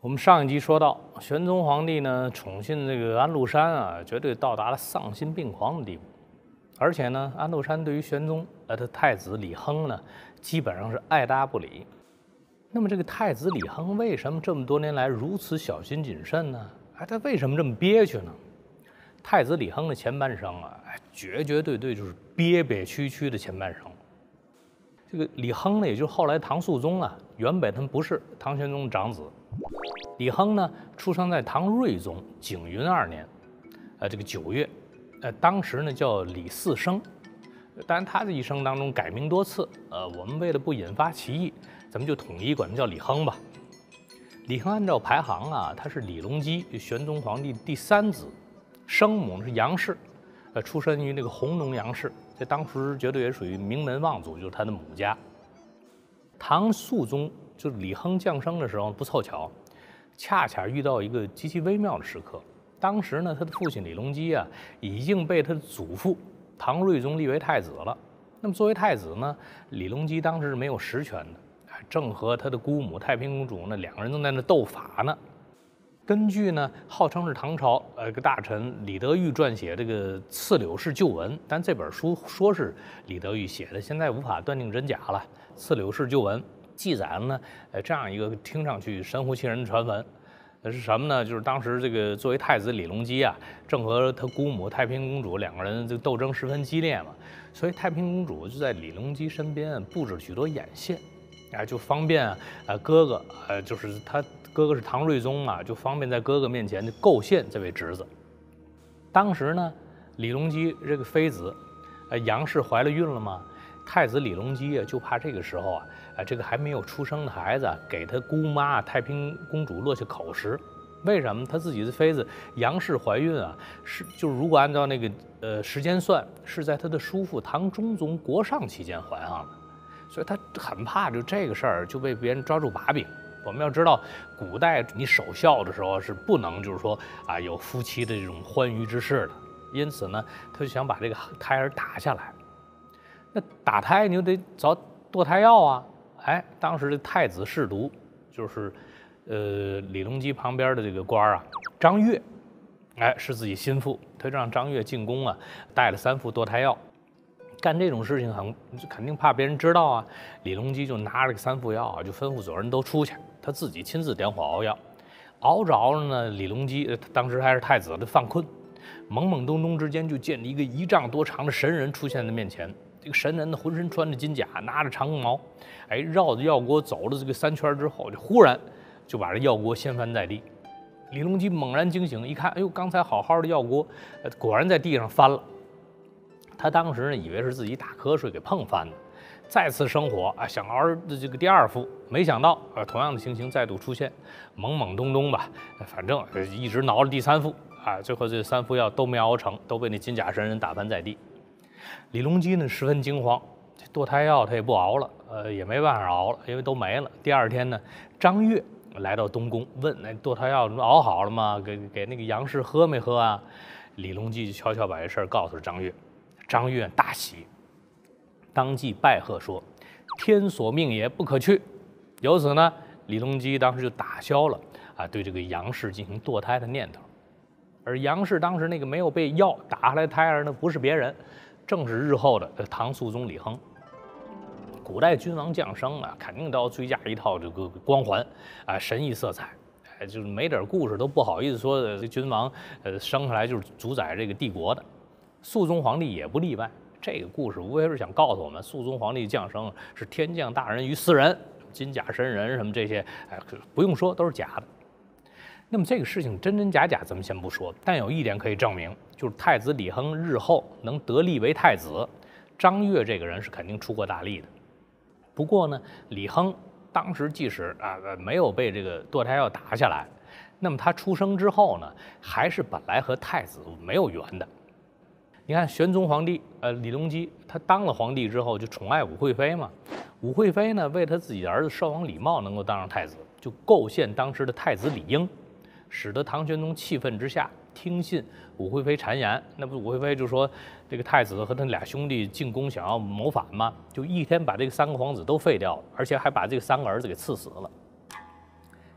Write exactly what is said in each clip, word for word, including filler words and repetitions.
我们上一集说到，玄宗皇帝呢宠信这个安禄山啊，绝对到达了丧心病狂的地步。而且呢，安禄山对于玄宗呃他太子李亨呢，基本上是爱答不理。那么这个太子李亨为什么这么多年来如此小心谨慎呢？哎，他为什么这么憋屈呢？太子李亨的前半生啊，绝绝对对就是憋憋屈屈的前半生。这个李亨呢，也就是后来唐肃宗啊，原本他们不是唐玄宗的长子。李亨呢，出生在唐睿宗景云二年，呃，这个九月，呃，当时呢叫李嗣生。当然，他的一生当中改名多次，呃，我们为了不引发歧义，咱们就统一管他叫李亨吧。李亨按照排行啊，他是李隆基玄宗皇帝第三子，生母是杨氏，呃，出身于那个弘农杨氏，这当时绝对也属于名门望族，就是他的母家。唐肃宗就是李亨降生的时候不凑巧，恰恰遇到一个极其微妙的时刻。当时呢，他的父亲李隆基啊，已经被他的祖父唐睿宗立为太子了。那么作为太子呢，李隆基当时是没有实权的，正和他的姑母太平公主呢两个人正在那斗法呢。根据呢，号称是唐朝呃个大臣李德裕撰写这个《刺柳氏旧闻》，但这本书说是李德裕写的，现在无法断定真假了。《刺柳氏旧闻》记载了呢，呃这样一个听上去神乎其神的传闻。那是什么呢？就是当时这个作为太子李隆基啊，正和他姑母太平公主两个人这个斗争十分激烈嘛，所以太平公主就在李隆基身边布置许多眼线，啊，就方便啊，呃哥哥，呃就是他哥哥是唐睿宗嘛，就方便在哥哥面前就构陷这位侄子。当时呢，李隆基这个妃子，呃杨氏怀了孕了嘛，太子李隆基啊就怕这个时候啊。啊，这个还没有出生的孩子给他姑妈太平公主落下口实，为什么？他自己的妃子杨氏怀孕啊，是就是如果按照那个呃时间算，是在他的叔父唐中宗国上期间怀上的，所以他很怕就这个事儿就被别人抓住把柄。我们要知道，古代你守孝的时候是不能就是说啊有夫妻的这种欢愉之事的，因此呢，他就想把这个胎儿打下来。那打胎你就得找堕胎药啊。哎，当时的太子侍读就是，呃，李隆基旁边的这个官啊，张悦，哎，是自己心腹，他就让张悦进宫啊，带了三副堕胎药。干这种事情很肯定怕别人知道啊，李隆基就拿着三副药啊，就吩咐所有人都出去，他自己亲自点火熬药。熬着熬着呢，李隆基当时还是太子的犯困，懵懵懂懂之间就见了一个一丈多长的神人出现在面前。这个神人呢，浑身穿着金甲，拿着长矛，哎，绕着药锅走了这个三圈之后，就忽然就把这药锅掀翻在地。李隆基猛然惊醒，一看，哎呦，刚才好好的药锅，呃，果然在地上翻了。他当时呢，以为是自己打瞌睡给碰翻的，再次生火啊，想熬的这个第二副，没想到啊，同样的情形再度出现，懵懵懂懂吧，反正一直熬了第三副啊，最后这三副药都没熬成，都被那金甲神人打翻在地。李隆基呢十分惊慌，这堕胎药他也不熬了，呃，也没办法熬了，因为都没了。第二天呢，张悦来到东宫，问那堕胎药熬好了吗？给给那个杨氏喝没喝啊？李隆基就悄悄把这事儿告诉了张悦，张悦大喜，当即拜贺说：“天所命也，不可去。”由此呢，李隆基当时就打消了啊对这个杨氏进行堕胎的念头。而杨氏当时那个没有被药打下来的胎儿呢，不是别人。正是日后的唐肃宗李亨。古代君王降生啊，肯定都要追加一套这个光环啊，神异色彩，哎，就是没点故事都不好意思说这君王呃生下来就是主宰这个帝国的。肃宗皇帝也不例外。这个故事无非是想告诉我们，肃宗皇帝降生是天降大人于斯人，金甲神人什么这些，哎，不用说都是假的。那么这个事情真真假假咱们先不说，但有一点可以证明，就是太子李亨日后能得立为太子，张悦这个人是肯定出过大力的。不过呢，李亨当时即使啊没有被这个堕胎药打下来，那么他出生之后呢，还是本来和太子没有缘的。你看玄宗皇帝呃李隆基，他当了皇帝之后就宠爱武惠妃嘛，武惠妃呢为他自己的儿子寿王李瑁能够当上太子，就构陷当时的太子李英。使得唐玄宗气愤之下听信武惠妃谗言，那不武惠妃就说这个太子和他俩兄弟进宫想要谋反吗？就一天把这个三个皇子都废掉了，而且还把这个三个儿子给赐死了。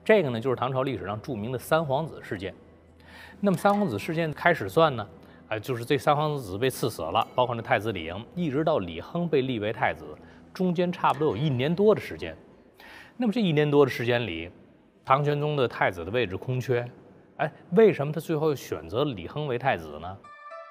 这个呢，就是唐朝历史上著名的三皇子事件。那么三皇子事件开始算呢，啊，就是这三皇子被赐死了，包括那太子李盈，一直到李亨被立为太子，中间差不多有一年多的时间。那么这一年多的时间里，唐玄宗的太子的位置空缺，哎，为什么他最后选择李亨为太子呢？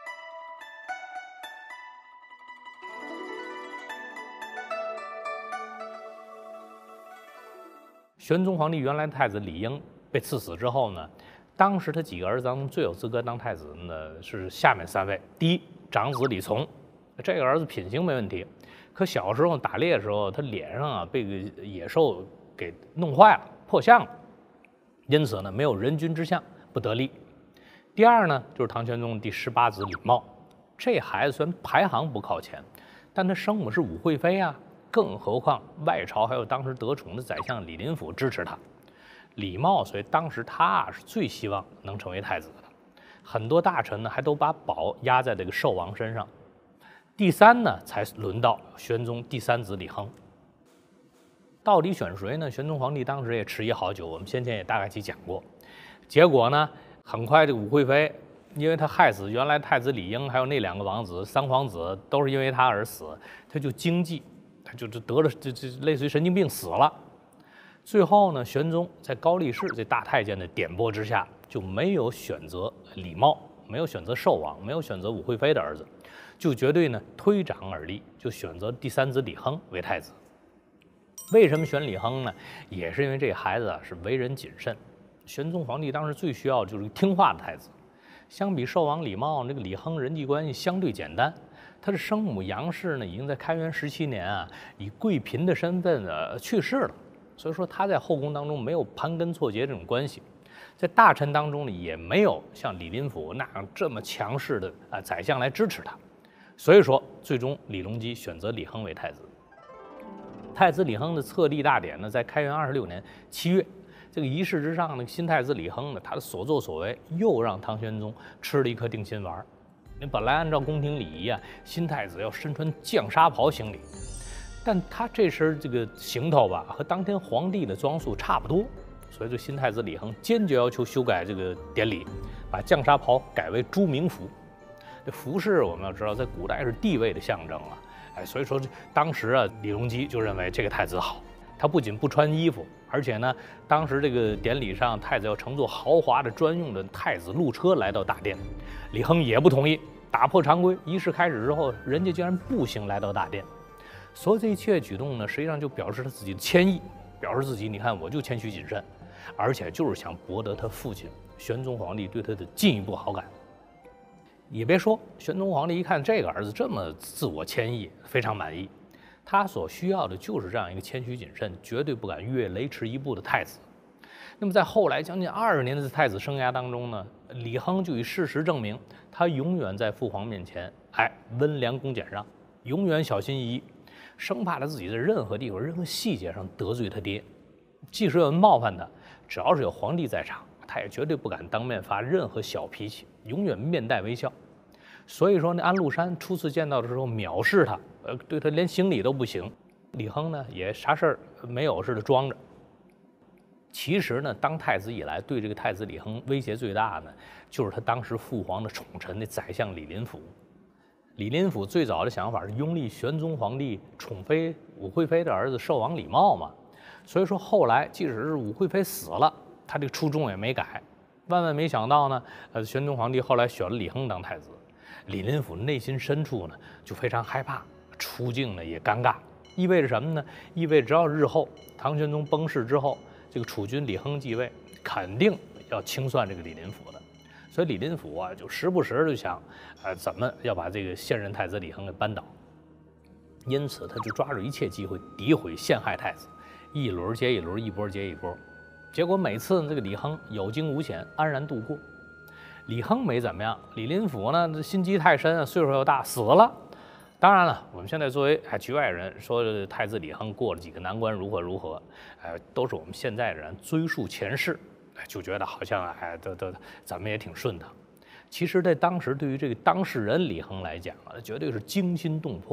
玄宗皇帝原来的太子李英被赐死之后呢，当时他几个儿子当中最有资格当太子呢是下面三位：第一，长子李从，这个儿子品行没问题，可小时候打猎的时候，他脸上啊被个野兽给弄坏了，破相了，因此呢没有人君之相，不得力。第二呢，就是唐玄宗第十八子李瑁，这孩子虽然排行不靠前，但他生母是武惠妃啊。更何况外朝还有当时得宠的宰相李林甫支持他，李瑁所以当时他是最希望能成为太子的，很多大臣呢还都把宝压在这个寿王身上。第三呢，才轮到玄宗第三子李亨。到底选谁呢？玄宗皇帝当时也迟疑好久，我们先前也大概去讲过。结果呢，很快这个武惠妃，因为他害死原来太子李英还有那两个王子三皇子，都是因为他而死，他就惊悸。他就就得了这这类似于神经病死了。最后呢，玄宗在高力士这大太监的点拨之下，就没有选择李瑁，没有选择寿王，没有选择武惠妃的儿子，就绝对呢推掌而立，就选择第三子李亨为太子。为什么选李亨呢？也是因为这孩子啊是为人谨慎。玄宗皇帝当时最需要的就是听话的太子。相比寿王李瑁，这个李亨人际关系相对简单。他的生母杨氏呢，已经在开元十七年啊，以贵嫔的身份呃去世了，所以说他在后宫当中没有盘根错节这种关系，在大臣当中呢，也没有像李林甫那样这么强势的啊宰相来支持他，所以说最终李隆基选择李亨为太子。太子李亨的册立大典呢，在开元二十六年七月，这个仪式之上呢，新太子李亨呢，他的所作所为又让唐玄宗吃了一颗定心丸。你本来按照宫廷礼仪啊，新太子要身穿绛纱袍行礼，但他这身这个行头吧，和当天皇帝的装束差不多，所以这新太子李亨坚决要求修改这个典礼，把绛纱袍改为朱明服。这服饰我们要知道，在古代是地位的象征啊，哎，所以说当时啊，李隆基就认为这个太子好，他不仅不穿衣服，而且呢，当时这个典礼上，太子要乘坐豪华的专用的太子路车来到大殿，李亨也不同意，打破常规。仪式开始之后，人家竟然步行来到大殿，所有这一切举动呢，实际上就表示他自己的谦意，表示自己你看我就谦虚谨慎，而且就是想博得他父亲玄宗皇帝对他的进一步好感。也别说，玄宗皇帝一看这个儿子这么自我谦抑，非常满意。他所需要的就是这样一个谦虚谨慎、绝对不敢越雷池一步的太子。那么在后来将近二十年的太子生涯当中呢，李亨就以事实证明，他永远在父皇面前，哎，温良恭俭让，永远小心翼翼，生怕他自己在任何地方、任何细节上得罪他爹。即使有人冒犯他，只要是有皇帝在场，他也绝对不敢当面发任何小脾气，永远面带微笑。所以说，那安禄山初次见到的时候藐视他，呃，对他连行礼都不行。李亨呢，也啥事儿没有似的装着。其实呢，当太子以来，对这个太子李亨威胁最大呢，就是他当时父皇的宠臣那宰相李林甫。李林甫最早的想法是拥立玄宗皇帝宠妃武惠妃的儿子寿王李瑁嘛，所以说后来即使是武惠妃死了，他这个初衷也没改。万万没想到呢，呃，玄宗皇帝后来选了李亨当太子。李林甫内心深处呢就非常害怕，处境呢也尴尬，意味着什么呢？意味着只要日后唐玄宗崩逝之后，这个储君李亨继位，肯定要清算这个李林甫的。所以李林甫啊，就时不时就想，呃，怎么要把这个现任太子李亨给扳倒。因此，他就抓住一切机会诋毁陷害太子，一轮接一轮，一波接一波。结果每次这个李亨有惊无险，安然度过。李亨没怎么样，李林甫呢心机太深啊，岁数又大，死了。当然了，我们现在作为哎局外人说太子李亨过了几个难关，如何如何，哎，都是我们现在的人追溯前世，哎，就觉得好像哎都都咱们也挺顺当。其实，在当时对于这个当事人李亨来讲啊，绝对是惊心动魄。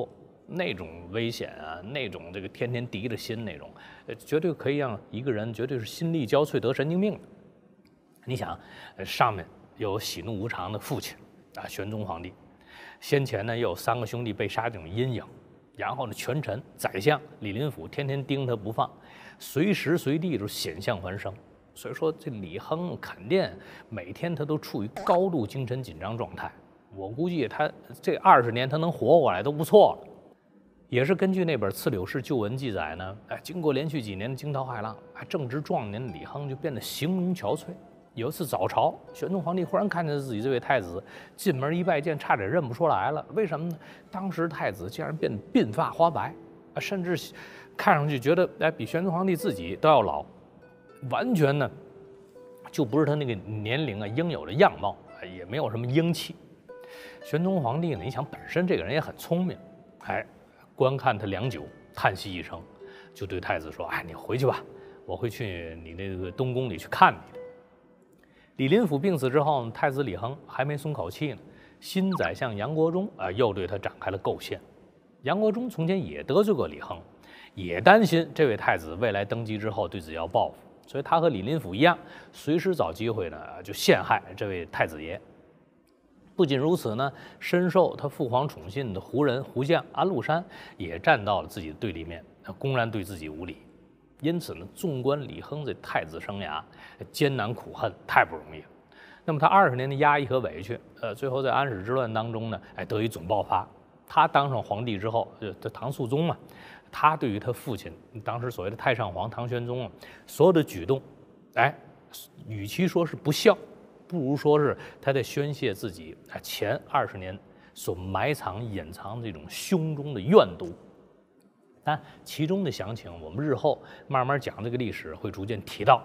那种危险啊，那种这个天天提着心那种，呃，绝对可以让一个人绝对是心力交瘁得神经病的。你想，上面有喜怒无常的父亲啊，玄宗皇帝，先前呢又有三个兄弟被杀这种阴影，然后呢权臣宰相李林甫天天盯他不放，随时随地都险象环生。所以说这李亨肯定每天他都处于高度精神紧张状态。我估计他这二十年他能活过来都不错了。也是根据那本《刺柳氏旧文》记载呢，哎，经过连续几年的惊涛骇浪，哎，正值壮年的李亨就变得形容憔悴。有一次早朝，玄宗皇帝忽然看见自己这位太子，进门一拜见，差点认不出来了。为什么呢？当时太子竟然变得鬓发花白，啊，甚至看上去觉得哎比玄宗皇帝自己都要老，完全呢就不是他那个年龄啊应有的样貌，也没有什么英气。玄宗皇帝呢，你想本身这个人也很聪明，哎。观看他良久，叹息一声，就对太子说：“哎，你回去吧，我会去你那个东宫里去看你的。”李林甫病死之后，太子李亨还没松口气呢，新宰相杨国忠啊、呃、又对他展开了构陷。杨国忠从前也得罪过李亨，也担心这位太子未来登基之后对自己要报复，所以他和李林甫一样，随时找机会呢就陷害这位太子爷。不仅如此呢，深受他父皇宠信的胡人胡将安禄山也站到了自己的对立面，公然对自己无礼。因此呢，纵观李亨这太子生涯，艰难苦恨，太不容易了。那么他二十年的压抑和委屈，呃，最后在安史之乱当中呢，哎，得以总爆发。他当上皇帝之后，呃，唐肃宗嘛，他对于他父亲当时所谓的太上皇唐玄宗啊，所有的举动，哎，与其说是不孝，不如说是他在宣泄自己啊前二十年所埋藏隐藏这种胸中的怨毒。但其中的详情，我们日后慢慢讲这个历史会逐渐提到。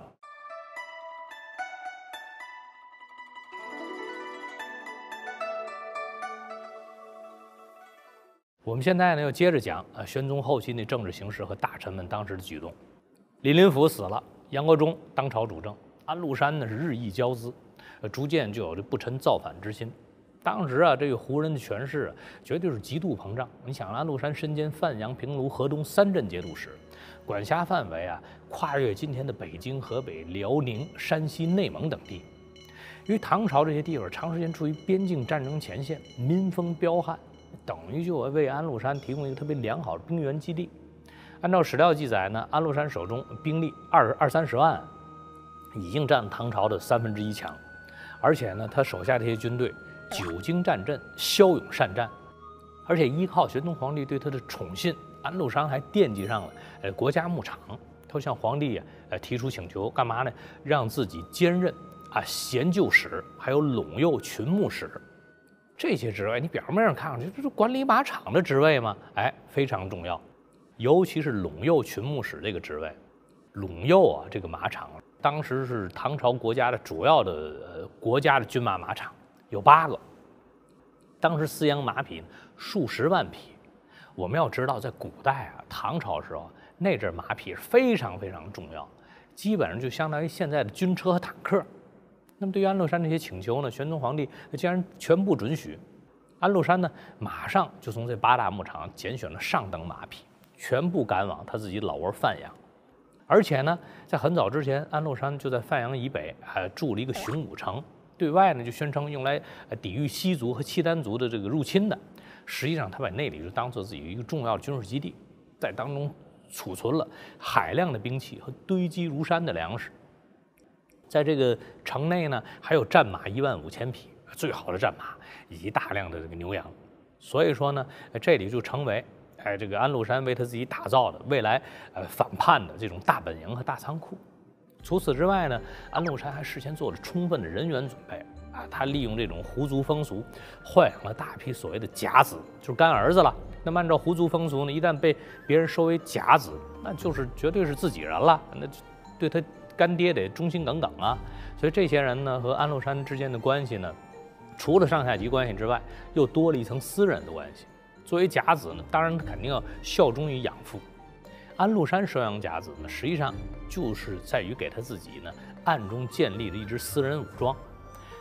我们现在呢要接着讲啊玄宗后期的政治形势和大臣们当时的举动。李林甫死了，杨国忠当朝主政，安禄山呢是日益骄恣。呃，逐渐就有这不臣造反之心。当时啊，这个胡人的权势啊，绝对是极度膨胀。你想，安禄山身兼范阳、平卢、河东三镇节度使，管辖范围啊，跨越今天的北京、河北、辽宁、山西、内蒙等地。因为唐朝这些地方长时间处于边境战争前线，民风彪悍，等于就为安禄山提供一个特别良好的兵源基地。按照史料记载呢，安禄山手中兵力二二三十万，已经占唐朝的三分之一强。而且呢，他手下这些军队久经战阵，骁勇善战，而且依靠玄宗皇帝对他的宠信，安禄山还惦记上了呃国家牧场。他向皇帝啊呃提出请求，干嘛呢？让自己兼任啊衔旧使，还有陇右群牧使这些职位。你表面上看上去这是管理马场的职位吗？哎，非常重要，尤其是陇右群牧使这个职位。陇右啊，这个马场当时是唐朝国家的主要的呃国家的军马马场，有八个。当时饲养马匹数十万匹。我们要知道，在古代啊，唐朝时候那阵马匹是非常非常重要，基本上就相当于现在的军车和坦克。那么对于安禄山这些请求呢，玄宗皇帝竟然全部准许。安禄山呢，马上就从这八大牧场拣选了上等马匹，全部赶往他自己老窝范阳。而且呢，在很早之前，安禄山就在范阳以北还、呃、筑了一个雄武城，对外呢就宣称用来、呃、抵御西族和契丹族的这个入侵的。实际上，他把那里就当做自己一个重要的军事基地，在当中储存了海量的兵器和堆积如山的粮食。在这个城内呢，还有战马一万五千匹，最好的战马以及大量的这个牛羊。所以说呢，这里就成为。哎，这个安禄山为他自己打造的未来呃反叛的这种大本营和大仓库。除此之外呢，安禄山还事先做了充分的人员准备啊，他利用这种胡族风俗，豢养了大批所谓的甲子，就是干儿子了。那么按照胡族风俗呢，一旦被别人收为甲子，那就是绝对是自己人了，那对他干爹得忠心耿耿啊。所以这些人呢和安禄山之间的关系呢，除了上下级关系之外，又多了一层私人的关系。作为甲子呢，当然肯定要效忠于养父。安禄山收养甲子呢，实际上就是在于给他自己呢暗中建立了一支私人武装。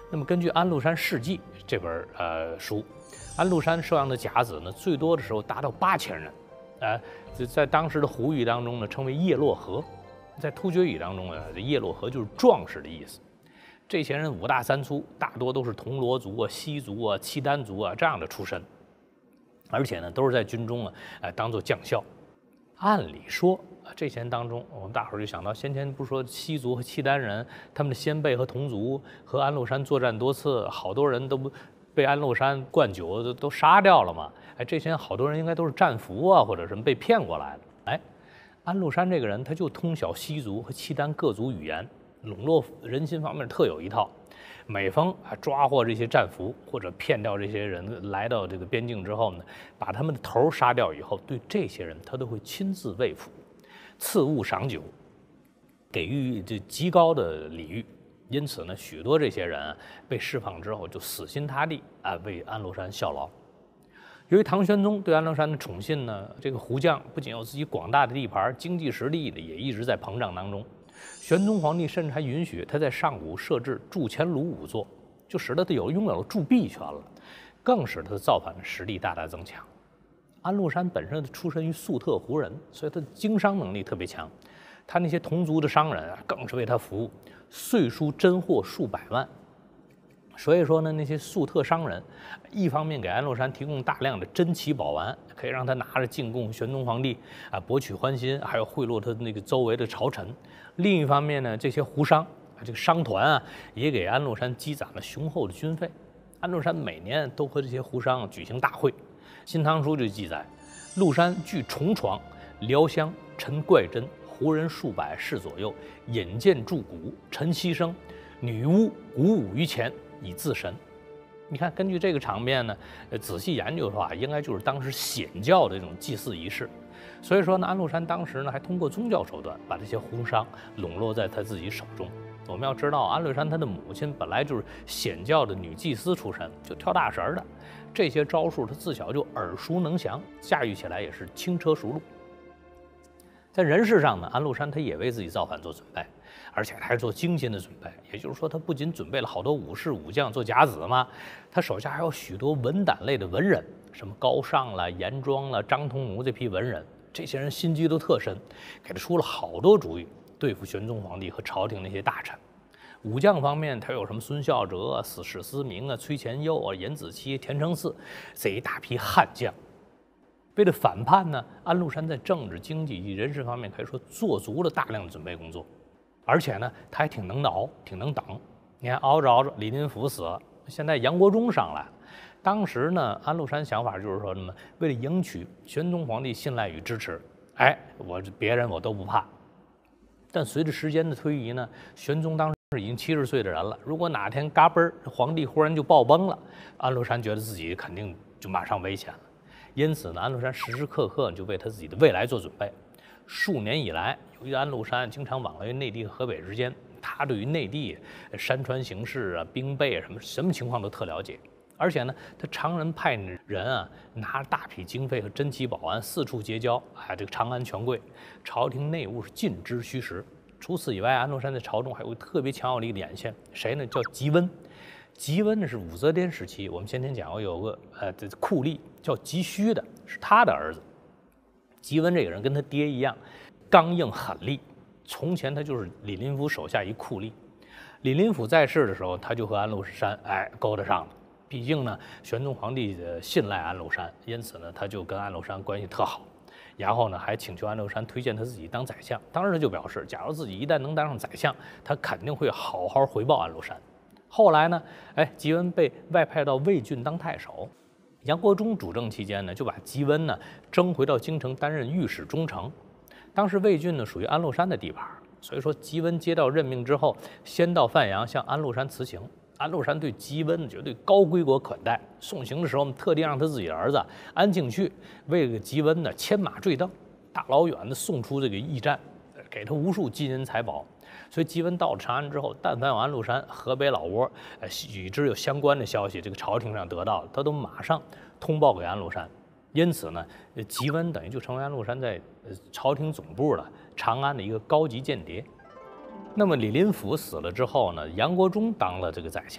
那么根据《安禄山事迹》这本呃书，安禄山收养的甲子呢，最多的时候达到八千人，呃，在当时的胡语当中呢，称为叶落河，在突厥语当中呢，这叶落河就是壮士的意思。这些人五大三粗，大多都是铜锣族啊、西族啊、契丹族啊这样的出身，而且呢，都是在军中啊，呃，当做将校。按理说，这些人当中，我们大伙儿就想到，先前不是说西族和契丹人，他们的先辈和同族和安禄山作战多次，好多人都被安禄山灌酒都都杀掉了嘛？哎，这些人好多人应该都是战俘啊，或者什么被骗过来的。哎，安禄山这个人他就通晓西族和契丹各族语言，笼络人心方面特有一套。每逢啊抓获这些战俘或者骗掉这些人来到这个边境之后呢，把他们的头杀掉以后，对这些人他都会亲自慰抚，赐物赏酒，给予这极高的礼遇。因此呢，许多这些人啊被释放之后就死心塌地啊为安禄山效劳。由于唐玄宗对安禄山的宠信呢，这个胡将不仅有自己广大的地盘，经济实力呢也一直在膨胀当中。玄宗皇帝甚至还允许他在上古设置铸钱炉五座，就使得他有拥有了铸币权了，更使他的造反的实力大大增强。安禄山本身出身于粟特胡人，所以他的经商能力特别强。他那些同族的商人啊，更是为他服务，岁输珍货数百万。所以说呢，那些粟特商人，一方面给安禄山提供大量的珍奇宝玩，可以让他拿着进贡玄宗皇帝啊，博取欢心，还有贿赂他那个周围的朝臣。另一方面呢，这些胡商啊，这个商团啊，也给安禄山积攒了雄厚的军费。安禄山每年都和这些胡商举行大会，《新唐书》就记载：禄山据重床，疗香陈怪真，胡人数百士左右，引荐筑鼓，陈牺牲，女巫鼓舞于前，以自神。你看，根据这个场面呢，呃，仔细研究的话，应该就是当时显教的这种祭祀仪式。所以说呢，安禄山当时呢还通过宗教手段把这些胡商笼络在他自己手中。我们要知道，安禄山他的母亲本来就是显教的女祭司出身，就跳大神的，这些招数他自小就耳熟能详，驾驭起来也是轻车熟路。在人事上呢，安禄山他也为自己造反做准备，而且他还做精心的准备。也就是说，他不仅准备了好多武士武将做甲子嘛，他手下还有许多文胆类的文人，什么高尚了、严庄了、张通奴这批文人，这些人心机都特深，给他出了好多主意对付玄宗皇帝和朝廷那些大臣。武将方面，他有什么孙孝哲啊、史史思明啊、崔乾佑啊、严子期、田承嗣这一大批悍将。为了反叛呢，安禄山在政治、经济及人事方面可以说做足了大量的准备工作，而且呢，他还挺能熬，挺能等。你看，熬着熬着，李林甫死了，现在杨国忠上来了。当时呢，安禄山想法就是说，什么为了赢取玄宗皇帝信赖与支持，哎，我别人我都不怕。但随着时间的推移呢，玄宗当时已经七十岁的人了，如果哪天嘎嘣儿，皇帝忽然就暴崩了，安禄山觉得自己肯定就马上危险了。因此呢，安禄山时时刻刻就为他自己的未来做准备。数年以来，由于安禄山经常往来于内地和河北之间，他对于内地山川形势啊、兵备啊什么什么情况都特了解。而且呢，他常人派人啊，拿大批经费和珍奇宝玩四处结交，啊，这个长安权贵，朝廷内务是尽知虚实。除此以外，安禄山在朝中还有特别强有力的眼线，谁呢？叫吉温。吉温呢是武则天时期，我们先前讲过有个呃这酷吏叫吉须的，是他的儿子。吉温这个人跟他爹一样，刚硬狠戾。从前他就是李林甫手下一酷吏。李林甫在世的时候，他就和安禄山哎勾搭上了。毕竟呢，玄宗皇帝信赖安禄山，因此呢，他就跟安禄山关系特好。然后呢，还请求安禄山推荐他自己当宰相。当时他就表示，假如自己一旦能当上宰相，他肯定会好好回报安禄山。后来呢，哎，吉温被外派到魏郡当太守。杨国忠主政期间呢，就把吉温呢征回到京城担任御史中丞。当时魏郡呢属于安禄山的地盘，所以说吉温接到任命之后，先到范阳向安禄山辞行。安禄山对吉温绝对高规格款待，送行的时候特地让他自己的儿子安庆绪为这个吉温呢牵马坠镫，大老远的送出这个驿站，给他无数金银财宝。所以吉温到了长安之后，但凡有安禄山河北老窝呃与之有相关的消息，这个朝廷上得到，他都马上通报给安禄山。因此呢，吉温等于就成为安禄山在朝廷总部的长安的一个高级间谍。那么李林甫死了之后呢，杨国忠当了这个宰相。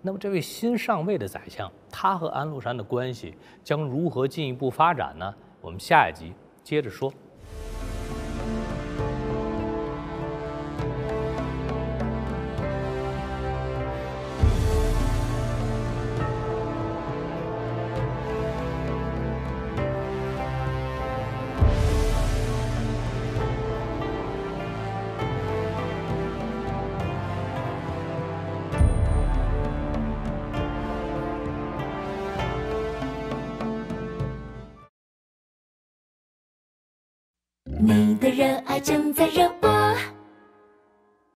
那么这位新上位的宰相，他和安禄山的关系将如何进一步发展呢？我们下一集接着说。 你的热爱正在热